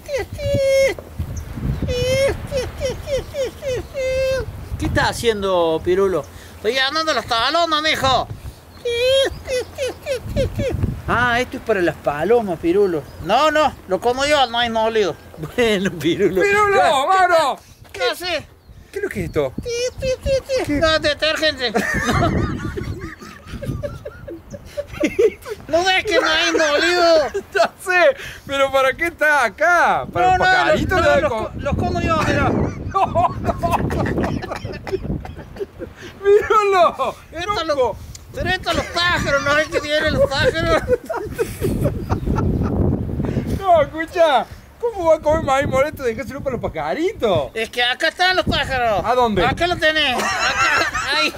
¿Qué estás haciendo, Pirulo? Estoy llamando a las palomas, mijo. Ah, esto es para las palomas, Pirulo. No, lo como yo al maíz molido. Bueno, Pirulo. ¡Pirulo, Mauro! ¿Qué haces? ¿Qué es lo que es esto? No, detergente. ¿No ves que maíz molido? Ya sé, pero ¿para qué está acá? ¿Para los pajaritos? Los como yo, mira. ¡Pirulo! Pero estos los pájaros, ¿no ves que vienen los pájaros? No, escucha. ¿Cómo va a comer maíz molesto? Dejáselo para los pajaritos. Es que acá están los pájaros. ¿A dónde? Acá lo tenés. Acá, ahí.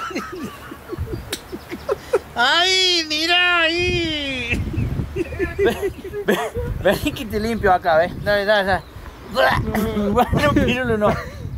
¡Ay, mira! ¡Ahí! Ven que te limpio acá, ¿ves? Dale. Bueno, Pirulo, no.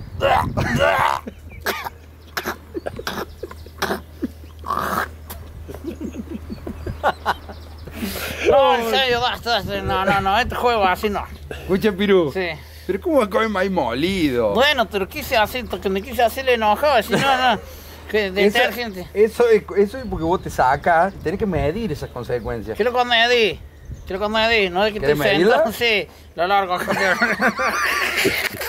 No, en serio, basta. No, este juego así no. Escucha, Piru. Sí. ¿Pero cómo va a comer maíz molido? Bueno, pero quise hacer, porque me quise hacerle enojado, si no. Que detergente. Eso es porque vos te sacas, tenés que medir esas consecuencias. Quiero que medí, no es que te ¿Querés medirla? sentado, sí, lo largo.